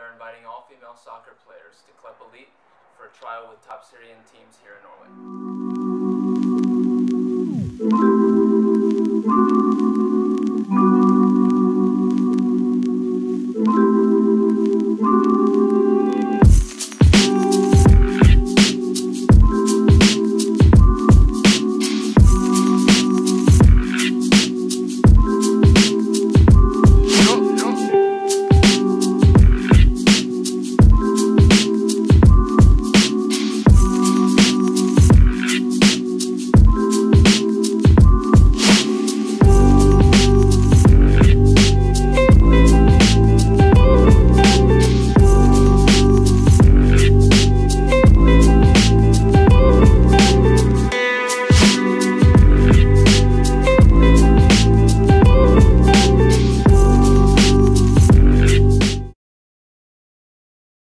are inviting all female soccer players to Klepp IL for a trial with top Syrian teams here in Norway.